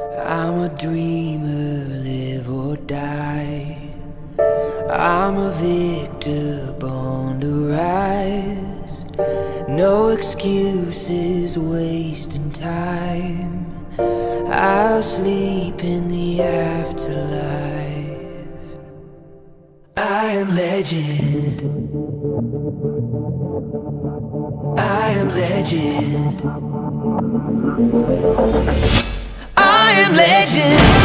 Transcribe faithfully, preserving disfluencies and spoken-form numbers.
I'm a dreamer, live or die. I'm a victor, born to rise. No excuses, wasting time. I'll sleep in the afterlife. I am legend. I am legend. I am legend.